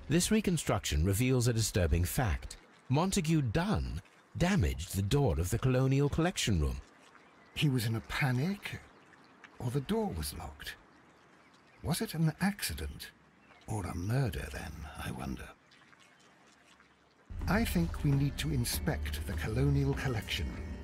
This reconstruction reveals a disturbing fact. Montague Dunn damaged the door of the Colonial Collection Room. He was in a panic, or the door was locked? Was it an accident, or a murder then, I wonder? I think we need to inspect the Colonial Collection Room.